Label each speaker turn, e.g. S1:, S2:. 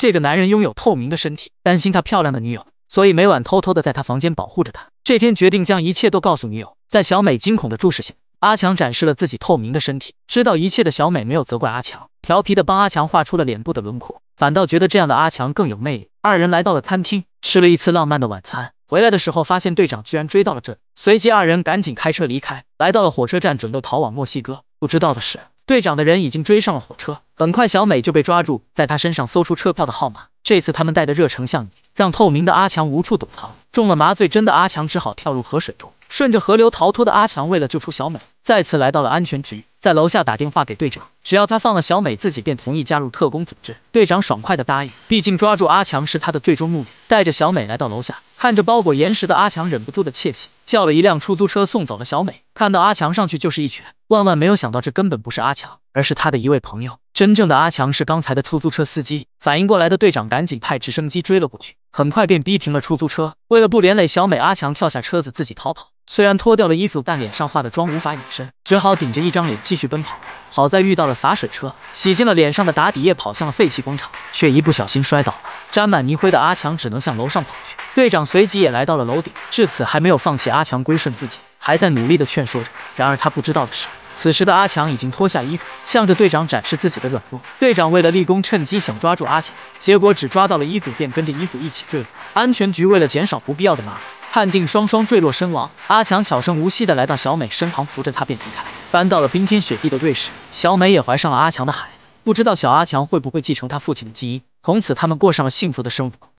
S1: 这个男人拥有透明的身体，担心他漂亮的女友，所以每晚偷偷的在他房间保护着她。这天决定将一切都告诉女友。在小美惊恐的注视下，阿强展示了自己透明的身体。知道一切的小美没有责怪阿强，调皮的帮阿强画出了脸部的轮廓，反倒觉得这样的阿强更有魅力。二人来到了餐厅，吃了一次浪漫的晚餐。回来的时候，发现队长居然追到了这里，随即二人赶紧开车离开，来到了火车站，准备逃往墨西哥。不知道的是，队长的人已经追上了火车，很快小美就被抓住，在他身上搜出车票的号码。这次他们带的热成像让透明的阿强无处躲藏，中了麻醉针的阿强只好跳入河水中。顺着河流逃脱的阿强为了救出小美，再次来到了安全局，在楼下打电话给队长，只要他放了小美，自己便同意加入特工组织。队长爽快的答应，毕竟抓住阿强是他的最终目的。带着小美来到楼下，看着包裹岩石的阿强忍不住的窃喜，叫了一辆出租车送走了小美。看到阿强上去就是一拳，万万没有想到这根本不是阿强，而是他的一位朋友。真正的阿强是刚才的出租车司机。反应过来的队长赶紧派直升机追了过去，很快便逼停了出租车。为了不连累小美，阿强跳下车子自己逃跑。虽然脱掉了衣服，但脸上化的妆无法隐身，只好顶着一张脸继续奔跑。好在遇到了洒水车，洗净了脸上的打底液，跑向了废弃广场，却一不小心摔倒了。沾满泥灰的阿强只能向楼上跑去。队长随即也来到了楼顶，至此还没有放弃，阿强归顺自己，还在努力的劝说着。然而他不知道的是，此时的阿强已经脱下衣服，向着队长展示自己的软弱。队长为了立功，趁机想抓住阿强，结果只抓到了衣服，便跟着衣服一起坠落。安全局为了减少不必要的麻烦，判定双双坠落身亡。阿强悄声无息的来到小美身旁，扶着她便离开。搬到了冰天雪地的瑞士，小美也怀上了阿强的孩子。不知道小阿强会不会继承他父亲的基因，从此他们过上了幸福的生活。